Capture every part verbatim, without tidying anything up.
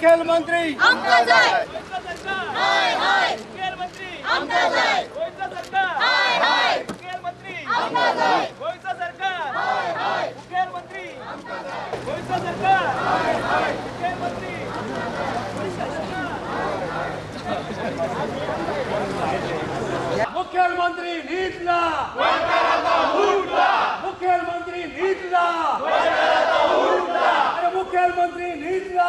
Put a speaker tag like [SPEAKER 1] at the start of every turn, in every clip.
[SPEAKER 1] मुख्यमंत्री
[SPEAKER 2] आमका जाय
[SPEAKER 3] हाय हाय
[SPEAKER 2] मुख्यमंत्री
[SPEAKER 3] आमका जाय
[SPEAKER 2] गोयचं सरकार
[SPEAKER 3] हाय हाय
[SPEAKER 2] मुख्यमंत्री
[SPEAKER 3] आमका जाय
[SPEAKER 2] गोयचं सरकार
[SPEAKER 3] हाय हाय
[SPEAKER 2] मुख्यमंत्री गोयचं सरकार
[SPEAKER 3] हाय हाय
[SPEAKER 2] मुख्यमंत्री
[SPEAKER 1] मुख्यमंत्री नीतला मुख्यमंत्री नीतला अरे मुख्यमंत्री नीतला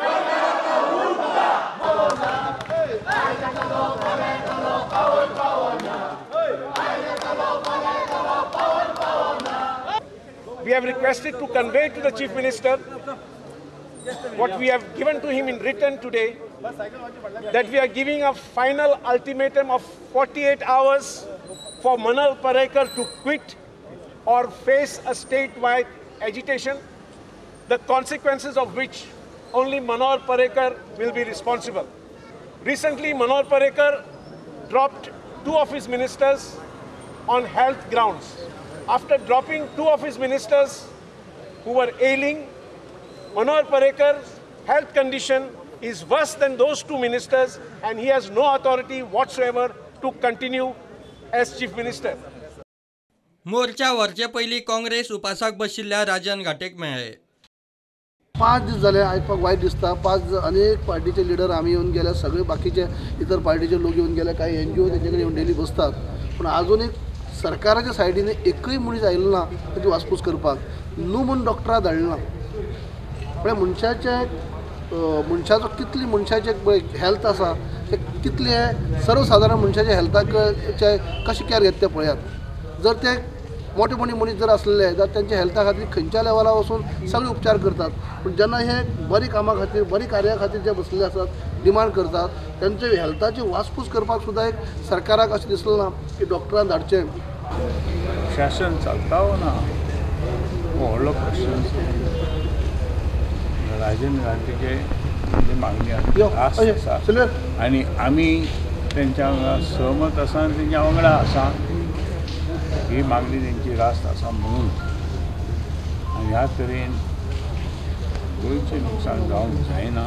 [SPEAKER 4] We have requested to convey to the Chief Minister what we have given to him in written today, that we are giving a final ultimatum of forty-eight hours for Manal Parekar to quit or face a statewide agitation, the consequences of which only Manal Parekar will be responsible. Recently, Manal Parekar dropped two of his ministers on health grounds. After dropping two of his ministers who were ailing, Manal Parekar's health condition is worse than those two ministers, and he has no authority whatsoever to continue as chief minister.
[SPEAKER 5] मोर्चा वरचे पयली काँग्रेस उपासाक बशिल्ल्या राजन घाटेक मेळ्ळे.
[SPEAKER 6] पाच दीस जाले आयकपाक वायट दिसता. पाच अनेक पार्टीचे लिडर आमी येवन गेले, सगळे बाकीचे इतर पार्टीचे लोक येवन गेले, काही एनजीओ तेंचे कडेन येवन डेली बसतात. पण अजून एक सरकाराच्या सायडीन एकय मनीस आयलो ना तेची वासपूस करपाक. न्हू म्हूण डॉक्टरां धाडलें ना. म्हळ्यार मनशाचे मनशाचो कितली मनशाचे हेल्थ आसा ते कितले सर्वसाधारण मनशाच्या हेल्थाक कशें केअर घेता ते पळयात. जर ते मोठे मोठे मनीस जर असलेले जाल्यार त्यांच्या हेल्था खातीर खंयच्या लेवलार वचून सगळे उपचार करतात. पण जेन्ना हे बरी कामां खातीर बरी कार्या खातीर जे बसलेले आसात डिमांड करतात, त्यांचे हेल्थाची वासपूस करपाक सुद्दां एक सरकाराक अशें दिसलें ना की डॉक्टरान धाडचें.
[SPEAKER 7] शासन चलता हो ना हो व्हडलो क्वेश्चन. राजन घाटेचे मागणी आसा आनी आमी तेंच्या वांगडा सहमत आसा आनी तेंच्या वांगडा आसा. ही मागणी तेंची रास्त आसा म्हणून आनी ह्या तरेन गोंयचें नुकसाण जावंक जायना.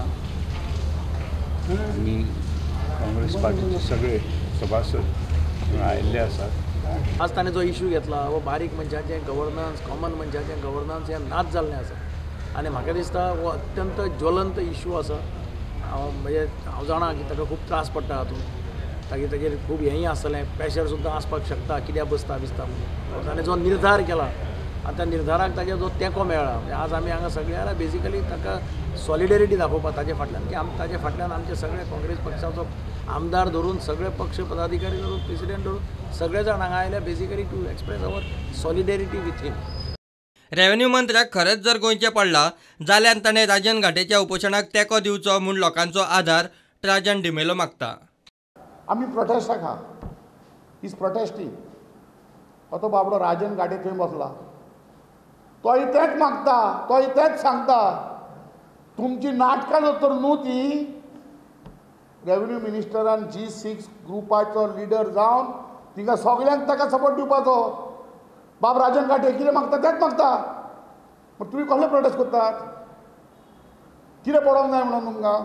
[SPEAKER 7] आनी काँग्रेस पार्टीचे सगळे सभासद आयिल्ले आसात.
[SPEAKER 8] आज ताणें जो इश्यू घेतला वो बारीक मनशाचें गव्हर्नन्स, कॉमन मनशाचें गव्हर्नन्स हें नाच जाल्लें आसा. आनी म्हाका दिसता हो अत्यंत ज्वलंत इश्यू आसा. हांव म्हणजे हांव जाणा की ताका खूब त्रास पडटा हातूंत. तागे ताजेर खूब हेंय आसतलें, प्रेशर सुद्दां आसपाक शकता कित्याक बसता बिसता म्हणून. ताणें जो निर्धार केला आनी त्या निर्धाराक ताजे जो तेंको मेळ्ळा, म्हणजे आज आमी हांगा सगळे जाल्यार बेजिकली ताका सॉलिडेरिटी दाखोवपा ताजे फाटल्यान की आम ताजे फाटल्यान आमचे सगळे काँग्रेस पक्षाचो आमदार धरून सगळे पक्ष पदाधिकारी धरून प्रेसिडेंट धरून सगळे जाण हांगा आयल्या basically to express our solidarity with him.
[SPEAKER 5] Revenue मंत्र्याक खरंच जर गोंयचें पडला जाल्यार ताणें राजन घाटेच्या उपोशणाक तेंको दिवचो म्हूण लोकांचो आधार राजन डिमेलो मागता.
[SPEAKER 9] आमी प्रोटेस्टाक आहा. Is protesting. तो बाबडो राजन घाटे थंय बसला. तोय तेच मागता, तोय तेच सांगता. तुमची नाटकां तर न्हू ती. रेव्हेन्यू मिनिस्टरान जी सिक्स ग्रुपाचो लिडर जावन तिंगा सगळ्यांक ताका सपोर्ट दिवपाचो. बाब राजन घाटे कितें मागता तेच मागता. पण तुमी कसले प्रोटेस्ट करतात? कितें पडोंक जाय म्हणून तुमकां?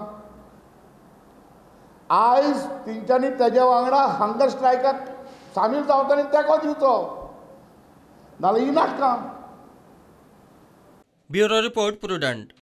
[SPEAKER 9] आयज तेंच्यांनी तेज्या वांगडा हंगर स्ट्रायकाक सामील जावंक तेंको दिवचो, नाल्यार ही नाटकां.
[SPEAKER 5] Bureau report prudent.